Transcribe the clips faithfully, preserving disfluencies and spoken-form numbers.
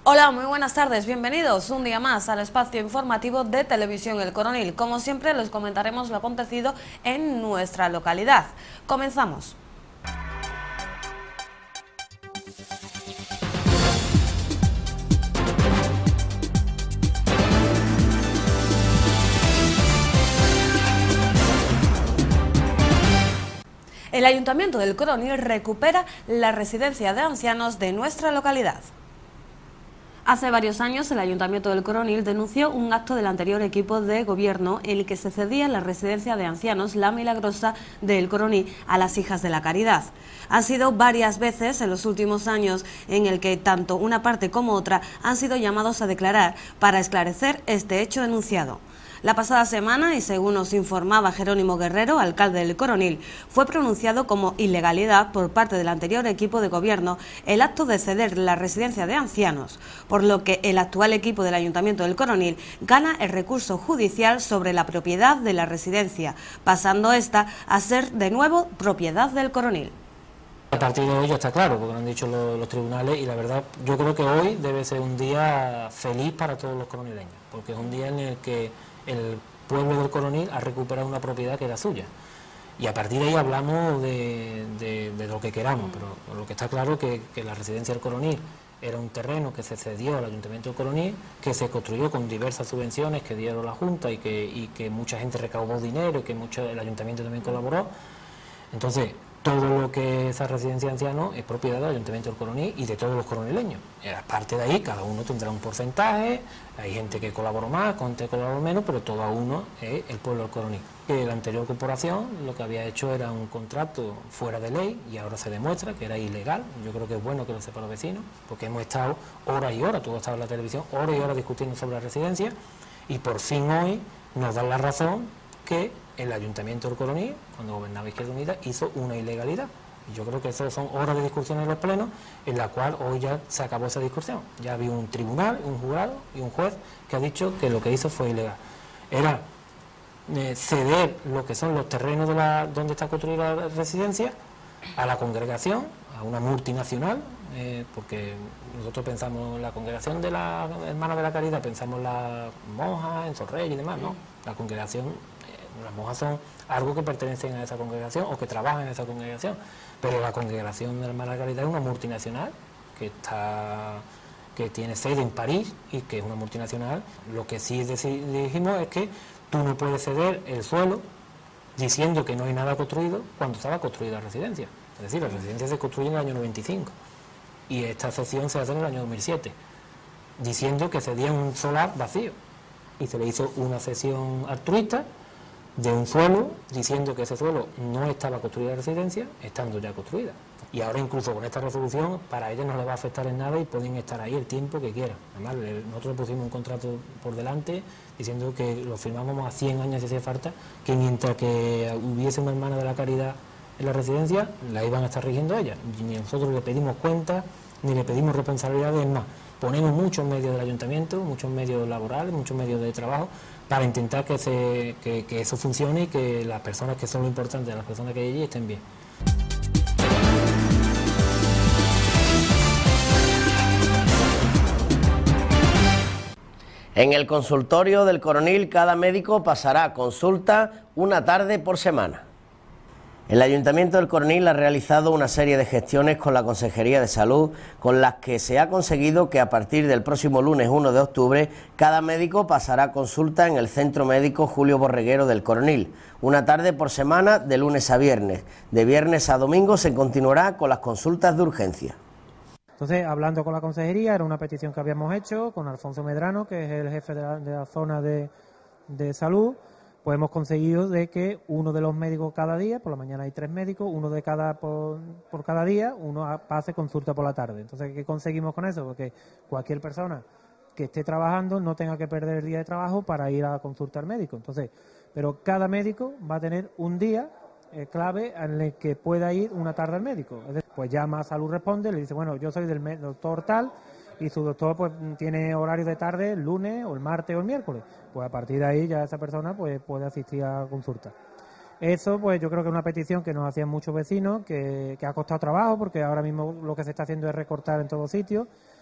Hola, muy buenas tardes, bienvenidos un día más al espacio informativo de Televisión El Coronil. Como siempre, les comentaremos lo acontecido en nuestra localidad. Comenzamos. El Ayuntamiento del Coronil recupera la residencia de ancianos de nuestra localidad. Hace varios años el Ayuntamiento del Coronil denunció un acto del anterior equipo de gobierno en el que se cedía la residencia de ancianos La Milagrosa del Coronil a las Hijas de la Caridad. Han sido varias veces en los últimos años en el que tanto una parte como otra han sido llamados a declarar para esclarecer este hecho denunciado. La pasada semana, y según nos informaba Jerónimo Guerrero, alcalde del Coronil, fue pronunciado como ilegalidad por parte del anterior equipo de gobierno el acto de ceder la residencia de ancianos, por lo que el actual equipo del Ayuntamiento del Coronil gana el recurso judicial sobre la propiedad de la residencia, pasando esta a ser de nuevo propiedad del Coronil. A partir de hoy ya está claro, porque lo han dicho los, los tribunales, y la verdad yo creo que hoy debe ser un día feliz para todos los coronileños, porque es un día en el que el pueblo del Coronil ha recuperado una propiedad que era suya. Y a partir de ahí hablamos de, de, de lo que queramos, pero lo que está claro es que, que la residencia del Coronil era un terreno que se cedió al Ayuntamiento del Coronil, que se construyó con diversas subvenciones que dieron la Junta y que, y que mucha gente recaudó dinero y que mucho, el Ayuntamiento también colaboró. Entonces, todo lo que es esa residencia de ancianos es propiedad del Ayuntamiento del Coronil y de todos los coronileños. Y aparte de ahí, cada uno tendrá un porcentaje, hay gente que colaboró más, gente que colaboró menos, pero todo uno es el pueblo del Coronil. La anterior corporación lo que había hecho era un contrato fuera de ley y ahora se demuestra que era ilegal. Yo creo que es bueno que lo sepan los vecinos, porque hemos estado horas y horas, tú has estado en la televisión, horas y horas discutiendo sobre la residencia, y por fin hoy nos dan la razón que el Ayuntamiento del Coronil, cuando gobernaba Izquierda Unida, hizo una ilegalidad. Y yo creo que eso son horas de discusión en los plenos, en la cual hoy ya se acabó esa discusión. Ya había un tribunal, un jurado y un juez que ha dicho que lo que hizo fue ilegal. Era eh, ceder lo que son los terrenos de la, donde está construida la residencia a la congregación, a una multinacional, eh, porque nosotros pensamos la congregación de las Hermanas de la Caridad, pensamos las monjas, en Sorrey y demás, no. La congregación, eh, las monjas son algo que pertenecen a esa congregación o que trabajan en esa congregación, pero la congregación de la Hermanas de la Caridad es una multinacional que está que tiene sede en París y que es una multinacional. Lo que sí dijimos es que tú no puedes ceder el suelo diciendo que no hay nada construido cuando estaba construida la residencia. Es decir, la residencia se construyó en el año noventa y cinco y esta cesión se hace en el año dos mil siete, diciendo que cedían un solar vacío, y se le hizo una cesión altruista de un suelo diciendo que ese suelo no estaba construida la residencia, estando ya construida. Y ahora incluso con esta resolución para ellos no les va a afectar en nada y pueden estar ahí el tiempo que quieran. Además, nosotros le pusimos un contrato por delante diciendo que lo firmábamos a cien años si hacía falta, que mientras que hubiese una Hermana de la Caridad en la residencia, la iban a estar rigiendo ellas. Ni nosotros le pedimos cuentas, ni le pedimos responsabilidades más. Ponemos muchos medios del ayuntamiento, muchos medios laborales, muchos medios de trabajo, para intentar que, se, que, que eso funcione y que las personas que son lo importante, las personas que hay allí, estén bien. En el consultorio del Coronil, cada médico pasará consulta una tarde por semana. El Ayuntamiento del Coronil ha realizado una serie de gestiones con la Consejería de Salud, con las que se ha conseguido que a partir del próximo lunes uno de octubre cada médico pasará consulta en el Centro Médico Julio Borreguero del Coronil, una tarde por semana de lunes a viernes. De viernes a domingo se continuará con las consultas de urgencia. Entonces, hablando con la Consejería, era una petición que habíamos hecho con Alfonso Medrano, que es el jefe de la, de la zona de, de salud. Pues hemos conseguido de que uno de los médicos cada día, por la mañana hay tres médicos, uno de cada por, por cada día, uno pase consulta por la tarde. Entonces, ¿qué conseguimos con eso? Porque cualquier persona que esté trabajando no tenga que perder el día de trabajo para ir a consulta al médico. Entonces, pero cada médico va a tener un día eh, clave en el que pueda ir una tarde al médico. Es decir, pues llama a Salud Responde, le dice, bueno, yo soy del doctor tal, y su doctor pues tiene horario de tarde el lunes o el martes o el miércoles, pues a partir de ahí ya esa persona pues puede asistir a consulta. Eso pues yo creo que es una petición que nos hacían muchos vecinos, que, que ha costado trabajo porque ahora mismo lo que se está haciendo es recortar en todos sitios.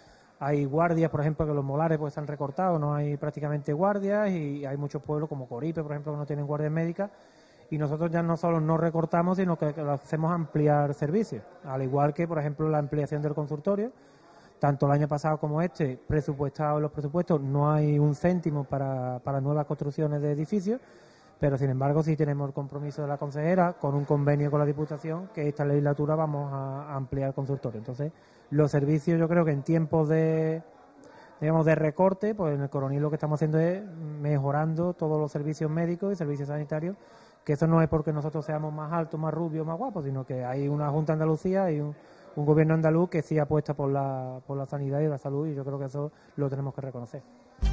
Hay guardias, por ejemplo, que los molares pues están recortados, no hay prácticamente guardias, y hay muchos pueblos como Coripe, por ejemplo, que no tienen guardias médicas, y nosotros ya no solo no recortamos, sino que, que lo hacemos ampliar servicios, al igual que, por ejemplo, la ampliación del consultorio. Tanto el año pasado como este, presupuestado en los presupuestos, no hay un céntimo para, para nuevas construcciones de edificios, pero sin embargo sí tenemos el compromiso de la consejera con un convenio con la Diputación que esta legislatura vamos a ampliar el consultorio. Entonces, los servicios, yo creo que en tiempos de, digamos, de recorte, pues en el Coronil lo que estamos haciendo es mejorando todos los servicios médicos y servicios sanitarios, que eso no es porque nosotros seamos más altos, más rubios, más guapos, sino que hay una Junta de Andalucía y un, un gobierno andaluz que sí apuesta por la, por la sanidad y la salud, y yo creo que eso lo tenemos que reconocer.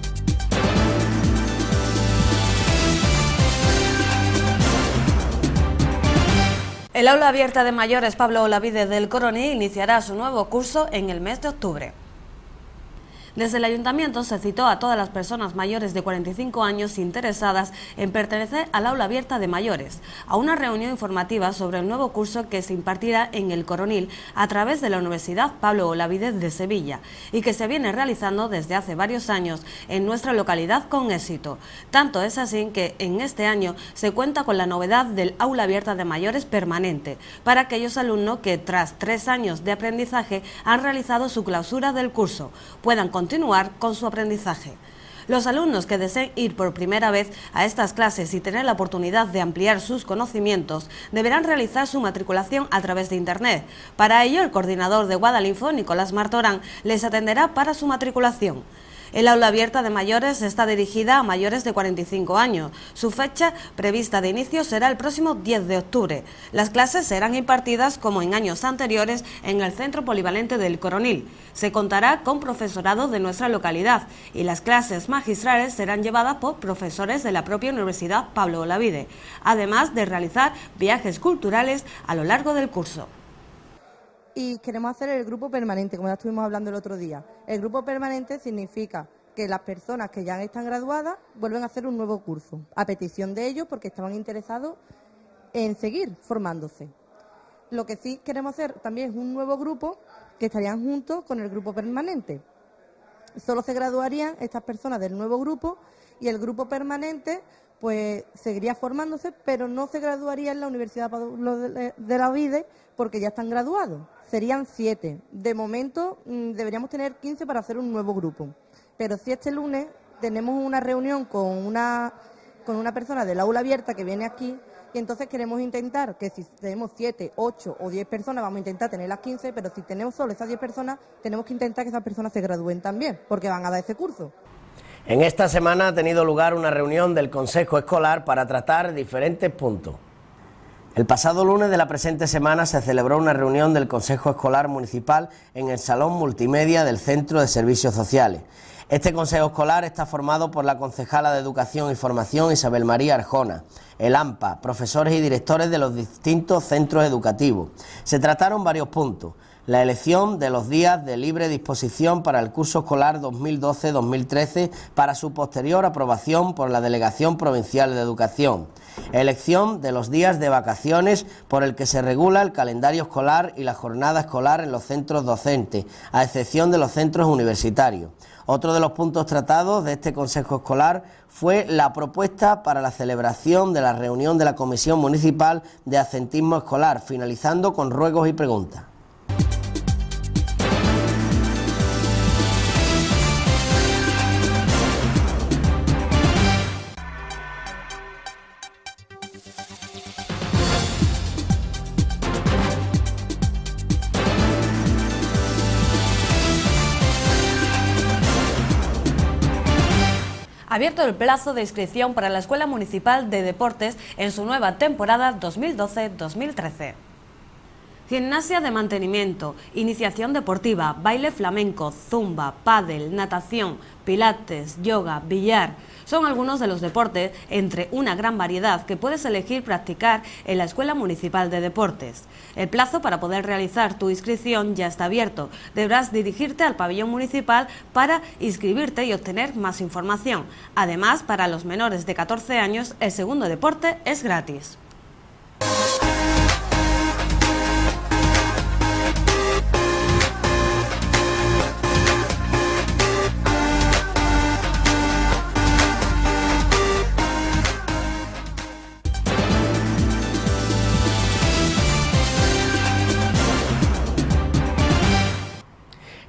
El aula abierta de mayores Pablo Olavide del Coronil iniciará su nuevo curso en el mes de octubre. Desde el Ayuntamiento se citó a todas las personas mayores de cuarenta y cinco años interesadas en pertenecer al aula abierta de mayores a una reunión informativa sobre el nuevo curso que se impartirá en el Coronil a través de la Universidad Pablo Olavide de Sevilla y que se viene realizando desde hace varios años en nuestra localidad con éxito. Tanto es así que en este año se cuenta con la novedad del aula abierta de mayores permanente para aquellos alumnos que tras tres años de aprendizaje han realizado su clausura del curso, puedan continuar con su aprendizaje. Los alumnos que deseen ir por primera vez a estas clases y tener la oportunidad de ampliar sus conocimientos deberán realizar su matriculación a través de Internet. Para ello, el coordinador de Guadalinfo, Nicolás Martorán, les atenderá para su matriculación. El aula abierta de mayores está dirigida a mayores de cuarenta y cinco años. Su fecha prevista de inicio será el próximo diez de octubre. Las clases serán impartidas, como en años anteriores, en el Centro Polivalente del Coronil. Se contará con profesorado de nuestra localidad y las clases magistrales serán llevadas por profesores de la propia Universidad Pablo Olavide, además de realizar viajes culturales a lo largo del curso. Y queremos hacer el grupo permanente, como ya estuvimos hablando el otro día. El grupo permanente significa que las personas que ya están graduadas vuelven a hacer un nuevo curso, a petición de ellos, porque estaban interesados en seguir formándose. Lo que sí queremos hacer también es un nuevo grupo que estarían juntos con el grupo permanente. Solo se graduarían estas personas del nuevo grupo y el grupo permanente pues seguiría formándose, pero no se graduaría en la Universidad Pablo de Olavide porque ya están graduados. Serían siete. De momento mmm, deberíamos tener quince para hacer un nuevo grupo. Pero si este lunes tenemos una reunión con una, con una persona del aula abierta que viene aquí, y entonces queremos intentar que si tenemos siete, ocho o diez personas, vamos a intentar tener las quince, pero si tenemos solo esas diez personas, tenemos que intentar que esas personas se gradúen también, porque van a dar ese curso. En esta semana ha tenido lugar una reunión del Consejo Escolar para tratar diferentes puntos. El pasado lunes de la presente semana se celebró una reunión del Consejo Escolar Municipal en el Salón Multimedia del Centro de Servicios Sociales. Este Consejo Escolar está formado por la concejala de Educación y Formación Isabel María Arjona, el AMPA, profesores y directores de los distintos centros educativos. Se trataron varios puntos: la elección de los días de libre disposición para el curso escolar dos mil doce dos mil trece para su posterior aprobación por la Delegación Provincial de Educación, elección de los días de vacaciones por el que se regula el calendario escolar y la jornada escolar en los centros docentes, a excepción de los centros universitarios. Otro de los puntos tratados de este Consejo Escolar fue la propuesta para la celebración de la reunión de la Comisión Municipal de Absentismo Escolar, finalizando con ruegos y preguntas. Abierto el plazo de inscripción para la Escuela Municipal de Deportes en su nueva temporada dos mil doce dos mil trece. Gimnasia de mantenimiento, iniciación deportiva, baile flamenco, zumba, pádel, natación, pilates, yoga, billar, son algunos de los deportes entre una gran variedad que puedes elegir practicar en la Escuela Municipal de Deportes. El plazo para poder realizar tu inscripción ya está abierto. Deberás dirigirte al pabellón municipal para inscribirte y obtener más información. Además, para los menores de catorce años, el segundo deporte es gratis.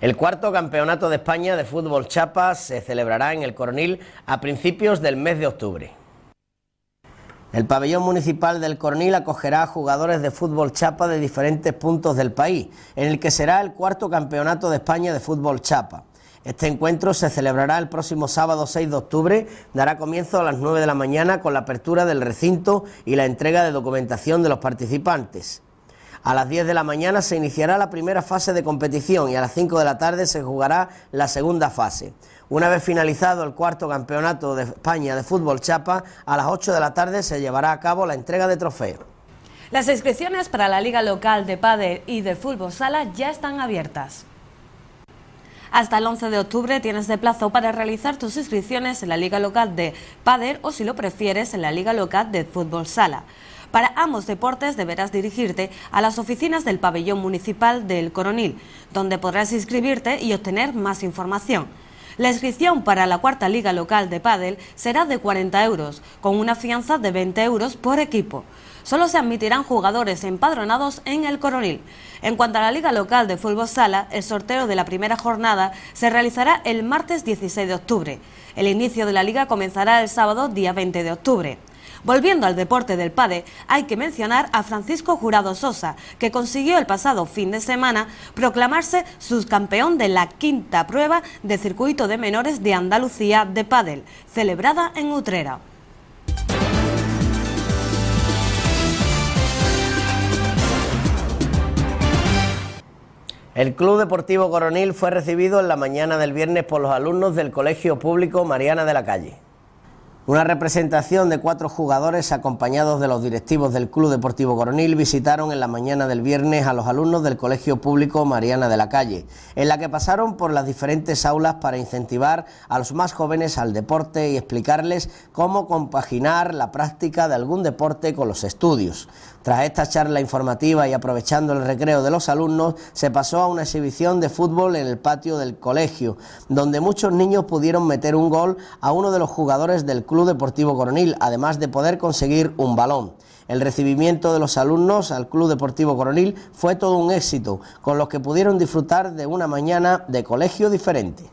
El cuarto campeonato de España de fútbol chapa se celebrará en el Coronil a principios del mes de octubre. El pabellón municipal del Coronil acogerá a jugadores de fútbol chapa de diferentes puntos del país, en el que será el cuarto campeonato de España de fútbol chapa. Este encuentro se celebrará el próximo sábado seis de octubre, dará comienzo a las nueve de la mañana con la apertura del recinto y la entrega de documentación de los participantes. A las diez de la mañana se iniciará la primera fase de competición y a las cinco de la tarde se jugará la segunda fase. Una vez finalizado el cuarto campeonato de España de fútbol chapa, a las ocho de la tarde se llevará a cabo la entrega de trofeos. Las inscripciones para la Liga Local de Pádel y de Fútbol Sala ya están abiertas. Hasta el once de octubre tienes de plazo para realizar tus inscripciones en la Liga Local de Pádel o, si lo prefieres, en la Liga Local de Fútbol Sala. Para ambos deportes deberás dirigirte a las oficinas del pabellón municipal del Coronil, donde podrás inscribirte y obtener más información. La inscripción para la cuarta Liga Local de Pádel será de cuarenta euros, con una fianza de veinte euros por equipo. Solo se admitirán jugadores empadronados en el Coronil. En cuanto a la Liga Local de Fútbol Sala, el sorteo de la primera jornada se realizará el martes dieciséis de octubre. El inicio de la liga comenzará el sábado día veinte de octubre. Volviendo al deporte del pádel, hay que mencionar a Francisco Jurado Sosa, que consiguió el pasado fin de semana proclamarse subcampeón de la quinta prueba de circuito de menores de Andalucía de pádel, celebrada en Utrera. El Club Deportivo Coronil fue recibido en la mañana del viernes por los alumnos del Colegio Público Mariana de la Calle. Una representación de cuatro jugadores acompañados de los directivos del Club Deportivo Coronil visitaron en la mañana del viernes a los alumnos del Colegio Público Mariana de la Calle, en la que pasaron por las diferentes aulas para incentivar a los más jóvenes al deporte y explicarles cómo compaginar la práctica de algún deporte con los estudios. Tras esta charla informativa y aprovechando el recreo de los alumnos, se pasó a una exhibición de fútbol en el patio del colegio, donde muchos niños pudieron meter un gol a uno de los jugadores del Club Deportivo Coronil, además de poder conseguir un balón. El recibimiento de los alumnos al Club Deportivo Coronil fue todo un éxito, con los que pudieron disfrutar de una mañana de colegio diferente.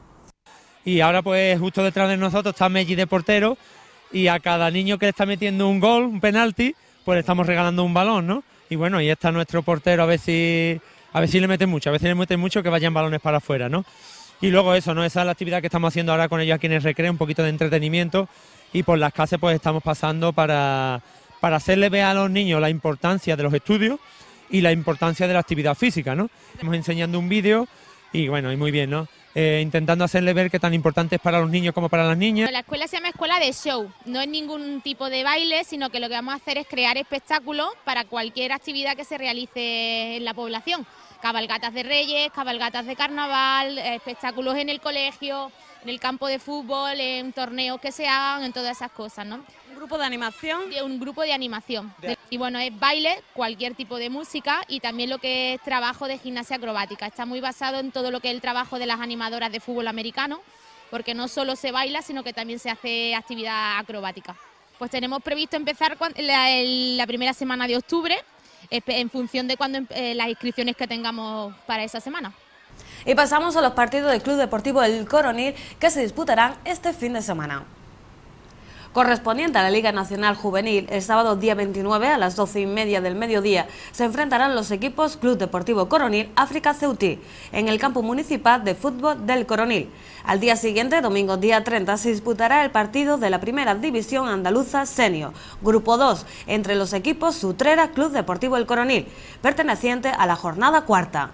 Y ahora pues justo detrás de nosotros está Meji de portero, y a cada niño que le está metiendo un gol, un penalti, pues le estamos regalando un balón, ¿no? Y bueno, ahí está nuestro portero, a ver si a ver si le mete mucho, a ver si le mete mucho, que vayan balones para afuera, ¿no? Y luego eso, ¿no? Esa es la actividad que estamos haciendo ahora con ellos aquí en el recreo, un poquito de entretenimiento, y por las clases pues estamos pasando para, para hacerle ver a los niños la importancia de los estudios y la importancia de la actividad física, ¿no? Estamos enseñando un vídeo y bueno, y muy bien, ¿no? Eh, intentando hacerle ver que tan importante es para los niños como para las niñas. La escuela se llama Escuela de Show, no es ningún tipo de baile, sino que lo que vamos a hacer es crear espectáculos para cualquier actividad que se realice en la población. Cabalgatas de Reyes, cabalgatas de carnaval, espectáculos en el colegio, en el campo de fútbol, en torneos que se hagan, en todas esas cosas, ¿no? ¿Un grupo de animación? Un grupo de animación. Y bueno, es baile, cualquier tipo de música y también lo que es trabajo de gimnasia acrobática. Está muy basado en todo lo que es el trabajo de las animadoras de fútbol americano, porque no solo se baila, sino que también se hace actividad acrobática. Pues tenemos previsto empezar la, la primera semana de octubre, en función de cuando eh, las inscripciones que tengamos para esa semana. Y pasamos a los partidos del Club Deportivo El Coronil, que se disputarán este fin de semana. Correspondiente a la Liga Nacional Juvenil, el sábado día veintinueve a las doce y media del mediodía se enfrentarán los equipos Club Deportivo Coronil África Ceutí en el campo municipal de fútbol del Coronil. Al día siguiente, domingo día treinta, se disputará el partido de la Primera División Andaluza Senior, Grupo dos, entre los equipos Utrera Club Deportivo El Coronil, perteneciente a la jornada cuarta.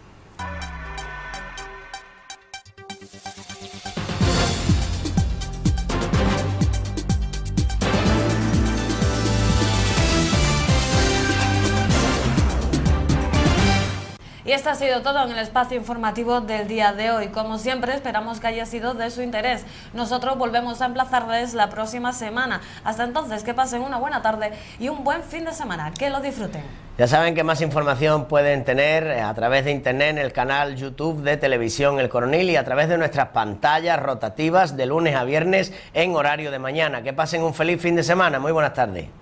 Y esto ha sido todo en el espacio informativo del día de hoy. Como siempre, esperamos que haya sido de su interés. Nosotros volvemos a emplazarles la próxima semana. Hasta entonces, que pasen una buena tarde y un buen fin de semana. Que lo disfruten. Ya saben que más información pueden tener a través de internet en el canal YouTube de Televisión El Coronil y a través de nuestras pantallas rotativas de lunes a viernes en horario de mañana. Que pasen un feliz fin de semana. Muy buenas tardes.